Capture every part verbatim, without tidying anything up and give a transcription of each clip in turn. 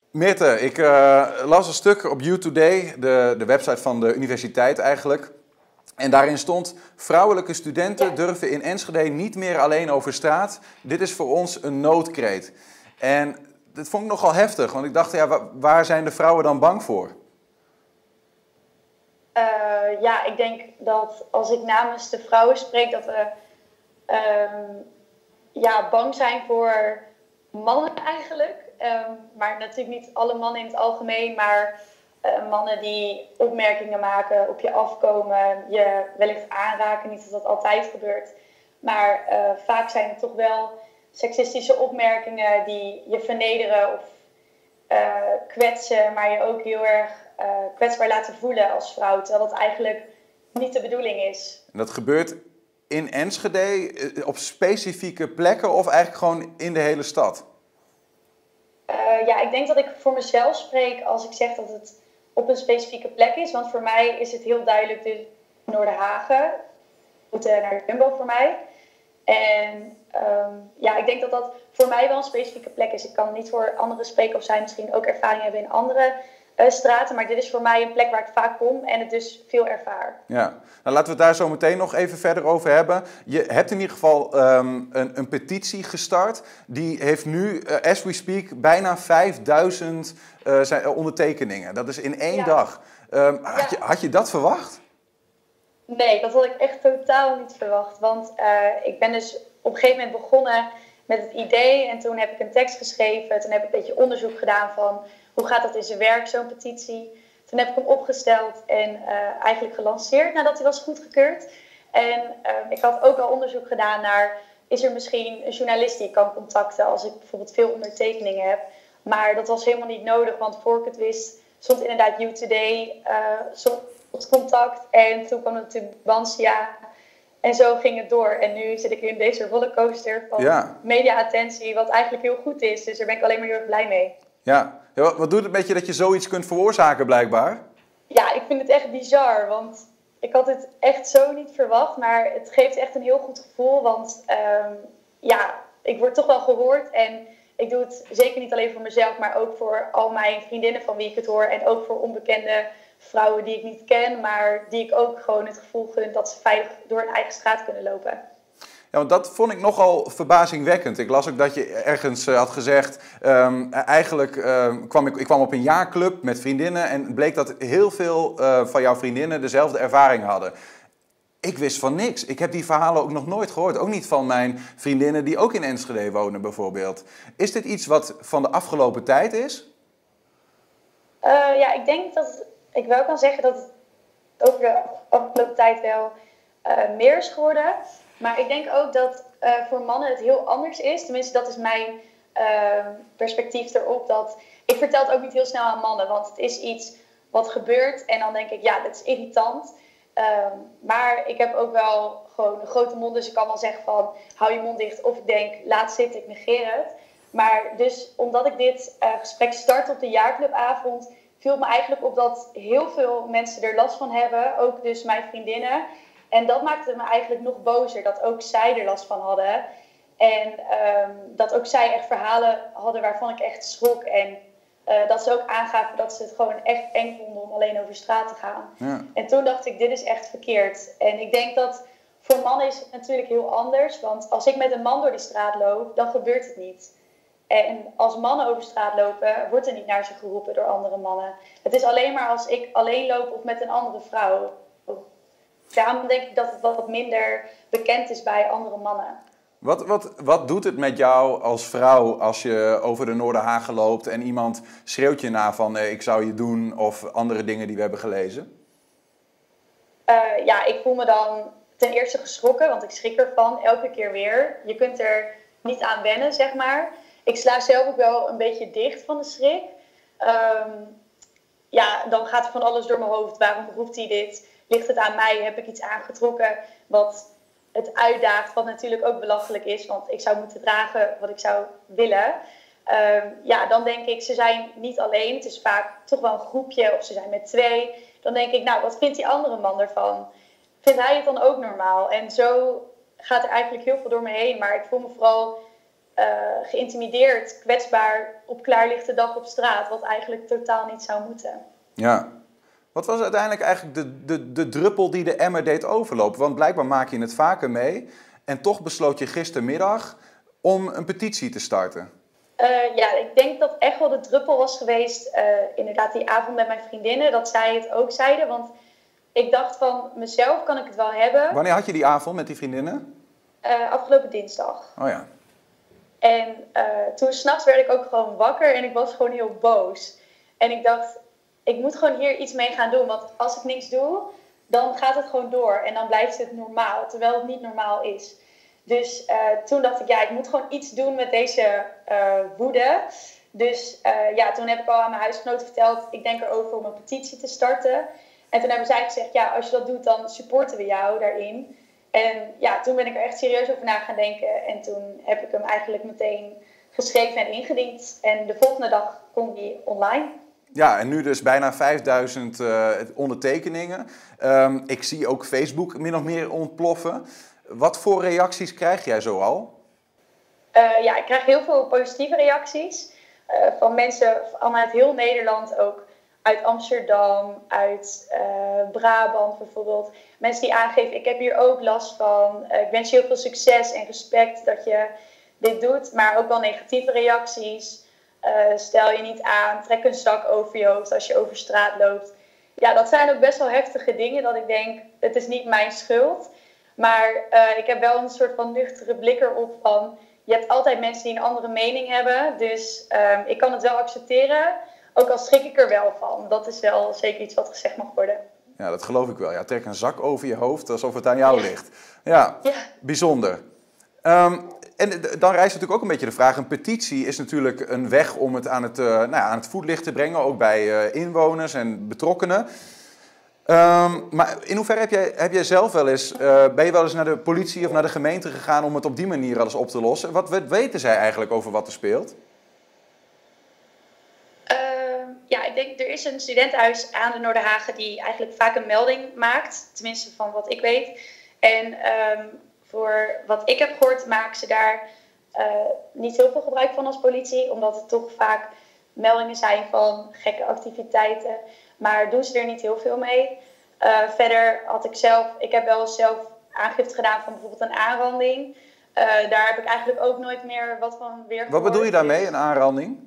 Meerte, ik uh, las een stuk op U Today, de, de website van de universiteit eigenlijk. En daarin stond: vrouwelijke studenten durven in Enschede niet meer alleen over straat. Dit is voor ons een noodkreet. En dat vond ik nogal heftig, want ik dacht, ja, waar zijn de vrouwen dan bang voor? Uh, ja, ik denk dat als ik namens de vrouwen spreek, dat we uh, ja, bang zijn voor mannen eigenlijk. Um, maar natuurlijk niet alle mannen in het algemeen, maar uh, mannen die opmerkingen maken, op je afkomen, je wellicht aanraken. Niet dat dat altijd gebeurt, maar uh, vaak zijn het toch wel seksistische opmerkingen die je vernederen of uh, kwetsen, maar je ook heel erg uh, kwetsbaar laten voelen als vrouw, terwijl dat eigenlijk niet de bedoeling is. En dat gebeurt in Enschede op specifieke plekken of eigenlijk gewoon in de hele stad? Uh, ja, ik denk dat ik voor mezelf spreek als ik zeg dat het op een specifieke plek is. Want voor mij is het heel duidelijk de Noorderhagen. Moeten naar Jumbo voor mij. En um, ja, ik denk dat dat voor mij wel een specifieke plek is. Ik kan niet voor anderen spreken of zij misschien ook ervaring hebben in andere uh, straten. Maar dit is voor mij een plek waar ik vaak kom en het dus veel ervaar. Ja, nou, laten we het daar zo meteen nog even verder over hebben. Je hebt in ieder geval um, een, een petitie gestart. Die heeft nu, uh, as we speak, bijna vijfduizend uh, zijn, uh, ondertekeningen. Dat is in één ja. dag. Um, had, ja. je, had je dat verwacht? Nee, dat had ik echt totaal niet verwacht. Want uh, ik ben dus op een gegeven moment begonnen met het idee. En toen heb ik een tekst geschreven. Toen heb ik een beetje onderzoek gedaan van hoe gaat dat in zijn werk, zo'n petitie. Toen heb ik hem opgesteld en uh, eigenlijk gelanceerd nadat hij was goedgekeurd. En uh, ik had ook al onderzoek gedaan naar, is er misschien een journalist die ik kan contacten als ik bijvoorbeeld veel ondertekeningen heb. Maar dat was helemaal niet nodig, want voor ik het wist stond inderdaad U Today uh, op contact. En toen kwam natuurlijk Bansia. En zo ging het door. En nu zit ik in deze rollercoaster van ja. media-attentie, wat eigenlijk heel goed is. Dus daar ben ik alleen maar heel erg blij mee. Ja. Ja, wat doet het met je dat je zoiets kunt veroorzaken blijkbaar? Ja, ik vind het echt bizar. Want ik had het echt zo niet verwacht. Maar het geeft echt een heel goed gevoel. Want um, ja, ik word toch wel gehoord. En ik doe het zeker niet alleen voor mezelf, maar ook voor al mijn vriendinnen van wie ik het hoor. En ook voor onbekende vrouwen die ik niet ken, maar die ik ook gewoon het gevoel gun dat ze veilig door hun eigen straat kunnen lopen. Ja, want dat vond ik nogal verbazingwekkend. Ik las ook dat je ergens uh, had gezegd, um, eigenlijk um, kwam ik, ik kwam op een jaarclub met vriendinnen en bleek dat heel veel uh, van jouw vriendinnen dezelfde ervaring hadden. Ik wist van niks. Ik heb die verhalen ook nog nooit gehoord. Ook niet van mijn vriendinnen die ook in Enschede wonen bijvoorbeeld. Is dit iets wat van de afgelopen tijd is? Uh, ja, ik denk dat ik wel kan zeggen dat het over de afgelopen tijd wel uh, meer is geworden. Maar ik denk ook dat uh, voor mannen het heel anders is. Tenminste, dat is mijn uh, perspectief erop. Dat ik vertel het ook niet heel snel aan mannen. Want het is iets wat gebeurt. En dan denk ik, ja, dat is irritant. Um, maar ik heb ook wel gewoon een grote mond. Dus ik kan wel zeggen van, hou je mond dicht. Of ik denk, laat zitten, ik negeer het. Maar dus omdat ik dit uh, gesprek start op de jaarclubavond, viel me eigenlijk op dat heel veel mensen er last van hebben. Ook dus mijn vriendinnen. En dat maakte me eigenlijk nog bozer, dat ook zij er last van hadden. En um, dat ook zij echt verhalen hadden waarvan ik echt schrok. En uh, dat ze ook aangaven dat ze het gewoon echt eng vonden om alleen over straat te gaan. Ja. En toen dacht ik, dit is echt verkeerd. En ik denk dat voor mannen is het natuurlijk heel anders. Want als ik met een man door die straat loop, dan gebeurt het niet. En als mannen over straat lopen, wordt er niet naar ze geroepen door andere mannen. Het is alleen maar als ik alleen loop of met een andere vrouw. Daarom denk ik dat het wat minder bekend is bij andere mannen. Wat, wat, wat doet het met jou als vrouw als je over de Noorderhagen loopt en iemand schreeuwt je na van eh, ik zou je doen of andere dingen die we hebben gelezen? Uh, ja, ik voel me dan ten eerste geschrokken, want ik schrik ervan elke keer weer. Je kunt er niet aan wennen, zeg maar. Ik sla zelf ook wel een beetje dicht van de schrik. Um, ja, dan gaat er van alles door mijn hoofd. Waarom roept hij dit? Ligt het aan mij? Heb ik iets aangetrokken wat het uitdaagt? Wat natuurlijk ook belachelijk is, want ik zou moeten dragen wat ik zou willen. Um, ja, dan denk ik, ze zijn niet alleen. Het is vaak toch wel een groepje of ze zijn met twee. Dan denk ik, nou, wat vindt die andere man ervan? Vindt hij het dan ook normaal? En zo gaat er eigenlijk heel veel door me heen. Maar ik voel me vooral uh, geïntimideerd, kwetsbaar op klaarlichte dag op straat. Wat eigenlijk totaal niet zou moeten. Ja. Wat was uiteindelijk eigenlijk de, de, de druppel die de emmer deed overlopen? Want blijkbaar maak je het vaker mee. En toch besloot je gistermiddag om een petitie te starten. Uh, ja, ik denk dat echt wel de druppel was geweest. Uh, inderdaad die avond met mijn vriendinnen. Dat zij het ook zeiden. Want ik dacht van mezelf kan ik het wel hebben. Wanneer had je die avond met die vriendinnen? Uh, afgelopen dinsdag. Oh ja. En uh, toen s'nachts werd ik ook gewoon wakker. En ik was gewoon heel boos. En ik dacht, ik moet gewoon hier iets mee gaan doen. Want als ik niks doe, dan gaat het gewoon door. En dan blijft het normaal. Terwijl het niet normaal is. Dus uh, toen dacht ik, ja, ik moet gewoon iets doen met deze uh, woede. Dus uh, ja, toen heb ik al aan mijn huisgenoten verteld, ik denk erover om een petitie te starten. En toen hebben zij gezegd, ja, als je dat doet, dan supporten we jou daarin. En ja, toen ben ik er echt serieus over na gaan denken. En toen heb ik hem eigenlijk meteen geschreven en ingediend. En de volgende dag kon die online. Ja, en nu dus bijna vijfduizend uh, ondertekeningen. Um, ik zie ook Facebook min of meer ontploffen. Wat voor reacties krijg jij zoal? Uh, ja, ik krijg heel veel positieve reacties. Uh, van mensen vanuit heel Nederland ook. Uit Amsterdam, uit uh, Brabant bijvoorbeeld. Mensen die aangeven, ik heb hier ook last van. Uh, ik wens je heel veel succes en respect dat je dit doet. Maar ook wel negatieve reacties. Uh, stel je niet aan, trek een zak over je hoofd als je over straat loopt. Ja, dat zijn ook best wel heftige dingen dat ik denk, het is niet mijn schuld. Maar uh, ik heb wel een soort van nuchtere blik erop van, je hebt altijd mensen die een andere mening hebben. Dus um, ik kan het wel accepteren, ook al schrik ik er wel van. Dat is wel zeker iets wat gezegd mag worden. Ja, dat geloof ik wel. Ja, trek een zak over je hoofd alsof het aan jou ja. ligt. Ja, ja. Bijzonder. Um, en dan rijst natuurlijk ook een beetje de vraag, een petitie is natuurlijk een weg om het aan het, uh, nou ja, aan het voetlicht te brengen, ook bij uh, inwoners en betrokkenen. Um, maar in hoeverre heb jij, heb jij zelf wel eens, uh, ben je wel eens naar de politie of naar de gemeente gegaan om het op die manier alles op te lossen? Wat weten zij eigenlijk over wat er speelt? Uh, ja, ik denk, er is een studentenhuis aan de Noorderhagen die eigenlijk vaak een melding maakt, tenminste van wat ik weet. En um, voor wat ik heb gehoord maken ze daar uh, niet heel veel gebruik van als politie, omdat het toch vaak meldingen zijn van gekke activiteiten. Maar doen ze er niet heel veel mee. Uh, verder had ik zelf, ik heb wel zelf aangifte gedaan van bijvoorbeeld een aanranding. Uh, daar heb ik eigenlijk ook nooit meer wat van weer gehoord. Wat bedoel je daarmee, een aanranding?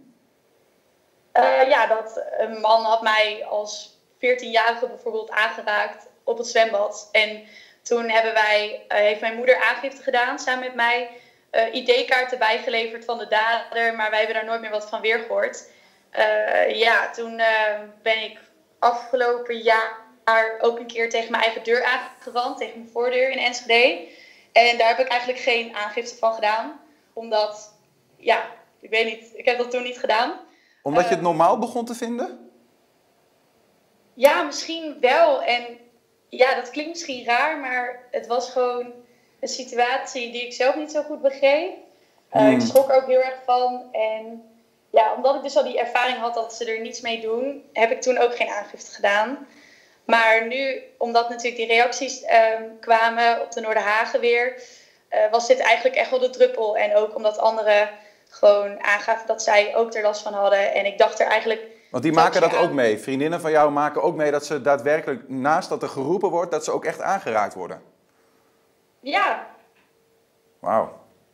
Uh, ja, dat een man had mij als veertienjarige bijvoorbeeld aangeraakt op het zwembad. En toen hebben wij, uh, heeft mijn moeder aangifte gedaan samen met mij. Uh, I D-kaarten bijgeleverd van de dader, maar wij hebben daar nooit meer wat van weer gehoord. Uh, ja, toen uh, ben ik afgelopen jaar ook een keer tegen mijn eigen deur aangerand, tegen mijn voordeur in Enschede. En daar heb ik eigenlijk geen aangifte van gedaan, omdat, ja, ik weet niet, ik heb dat toen niet gedaan. Omdat je het normaal begon te vinden? Ja, misschien wel. En ja, dat klinkt misschien raar, maar het was gewoon een situatie die ik zelf niet zo goed begreep. Uh, hmm. Ik schrok er ook heel erg van. En ja, omdat ik dus al die ervaring had dat ze er niets mee doen, heb ik toen ook geen aangifte gedaan. Maar nu, omdat natuurlijk die reacties um, kwamen op de Noorderhagen weer, uh, was dit eigenlijk echt wel de druppel. En ook omdat anderen gewoon aangaven dat zij ook er last van hadden. En ik dacht er eigenlijk... Want die maken dat aan... ook mee. Vriendinnen van jou maken ook mee dat ze daadwerkelijk, naast dat er geroepen wordt, dat ze ook echt aangeraakt worden. Ja. Wauw.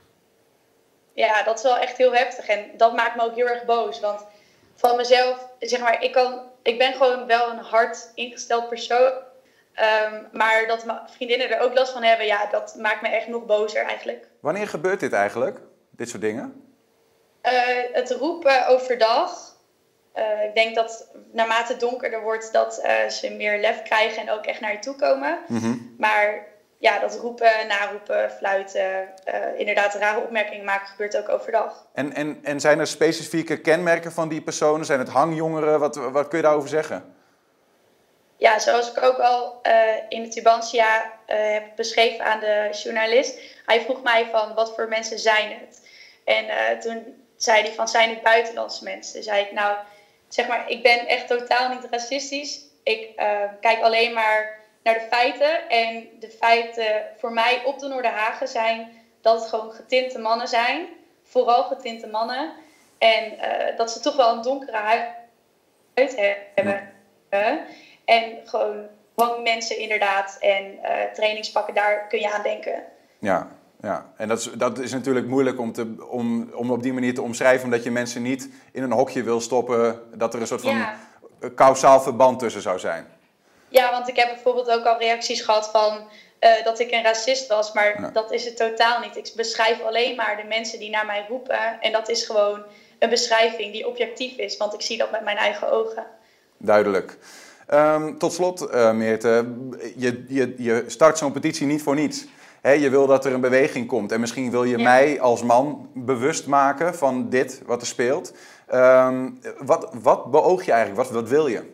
Ja, dat is wel echt heel heftig. En dat maakt me ook heel erg boos. Want van mezelf, zeg maar, ik, kan, ik ben gewoon wel een hard ingesteld persoon. Um, maar dat mijn vriendinnen er ook last van hebben, ja, dat maakt me echt nog bozer eigenlijk. Wanneer gebeurt dit eigenlijk? Dit soort dingen? Uh, het roepen overdag. Uh, ik denk dat naarmate het donkerder wordt, dat uh, ze meer lef krijgen en ook echt naar je toe komen. Mm-hmm. Maar ja, dat roepen, naroepen, fluiten, uh, inderdaad rare opmerkingen maken, gebeurt ook overdag. En, en, en zijn er specifieke kenmerken van die personen? Zijn het hangjongeren? Wat, wat kun je daarover zeggen? Ja, zoals ik ook al uh, in de Tubantia uh, heb beschreven aan de journalist. Hij vroeg mij van, wat voor mensen zijn het? En uh, toen zei hij van, zijn het buitenlandse mensen? Toen zei ik, nou, zeg maar, ik ben echt totaal niet racistisch. Ik uh, kijk alleen maar naar de feiten. En de feiten voor mij op de Noorderhagen zijn dat het gewoon getinte mannen zijn. vooral getinte mannen. En uh, dat ze toch wel een donkere huid hebben. Ja. En gewoon, gewoon mensen inderdaad. En uh, trainingspakken, daar kun je aan denken. Ja, ja. En dat is, dat is natuurlijk moeilijk om, te, om, om op die manier te omschrijven. Omdat je mensen niet in een hokje wil stoppen. Dat er een soort van ja. kausaal verband tussen zou zijn. Ja, want ik heb bijvoorbeeld ook al reacties gehad van uh, dat ik een racist was. Maar ja. dat is het totaal niet. Ik beschrijf alleen maar de mensen die naar mij roepen. En dat is gewoon een beschrijving die objectief is. Want ik zie dat met mijn eigen ogen. Duidelijk. Um, tot slot, uh, Meerte. Je, je, je start zo'n petitie niet voor niets. He, je wil dat er een beweging komt. En misschien wil je ja. mij als man bewust maken van dit wat er speelt. Um, wat, wat beoog je eigenlijk? Wat, wat wil je?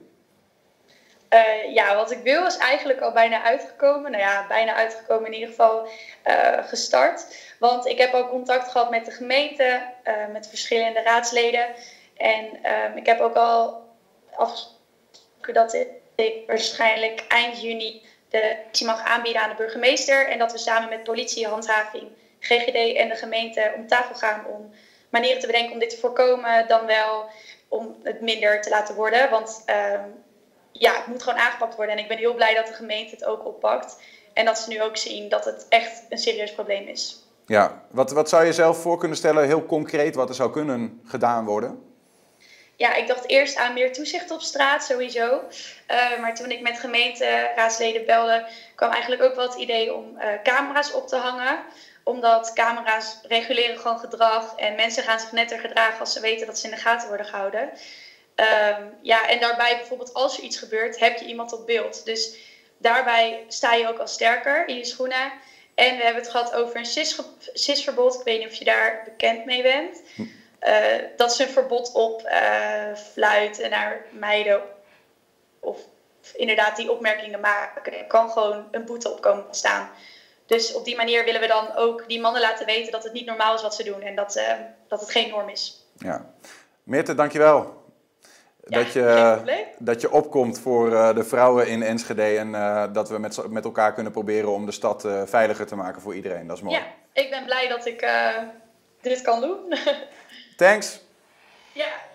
Uh, ja, wat ik wil is eigenlijk al bijna uitgekomen. Nou ja, bijna uitgekomen in ieder geval uh, gestart. Want ik heb ook contact gehad met de gemeente, uh, met verschillende raadsleden. En um, ik heb ook al afgesproken dat ik waarschijnlijk eind juni de actie mag aanbieden aan de burgemeester. En dat we samen met politie, handhaving, G G D en de gemeente om tafel gaan om manieren te bedenken om dit te voorkomen. Dan wel om het minder te laten worden. Want um, ja, het moet gewoon aangepakt worden. En ik ben heel blij dat de gemeente het ook oppakt. En dat ze nu ook zien dat het echt een serieus probleem is. Ja, wat, wat zou je zelf voor kunnen stellen, heel concreet, wat er zou kunnen gedaan worden? Ja, ik dacht eerst aan meer toezicht op straat, sowieso. Uh, maar toen ik met gemeenteraadsleden belde, kwam eigenlijk ook wel het idee om uh, camera's op te hangen. Omdat camera's reguleren gewoon gedrag. En mensen gaan zich netter gedragen als ze weten dat ze in de gaten worden gehouden. Um, ja, en daarbij bijvoorbeeld als er iets gebeurt, heb je iemand op beeld. Dus daarbij sta je ook al sterker in je schoenen. En we hebben het gehad over een C I S-verbod. Ik weet niet of je daar bekend mee bent. Uh, dat is een verbod op uh, fluiten naar meiden. Of inderdaad die opmerkingen maken. Er kan gewoon een boete op komen staan. Dus op die manier willen we dan ook die mannen laten weten dat het niet normaal is wat ze doen. En dat, uh, dat het geen norm is. Ja. Meerte, dankjewel. Ja, dat, je, dat je opkomt voor uh, de vrouwen in Enschede en uh, dat we met, met elkaar kunnen proberen om de stad uh, veiliger te maken voor iedereen. Dat is mooi. Ja, ik ben blij dat ik uh, dit kan doen. Thanks. Ja.